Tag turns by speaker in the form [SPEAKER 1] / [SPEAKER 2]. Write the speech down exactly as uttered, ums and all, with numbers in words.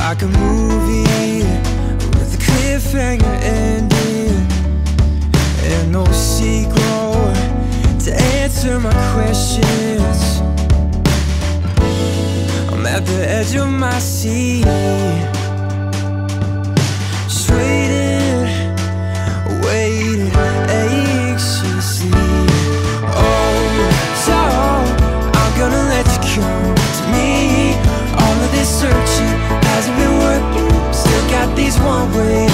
[SPEAKER 1] like a movie with a cliffhanger ending, and no sequel to answer my questions. I'm at the edge of my seat, just waiting, waiting anxiously. Oh, so I'm gonna let you come to me. All of this searching hasn't been working, still got these one-way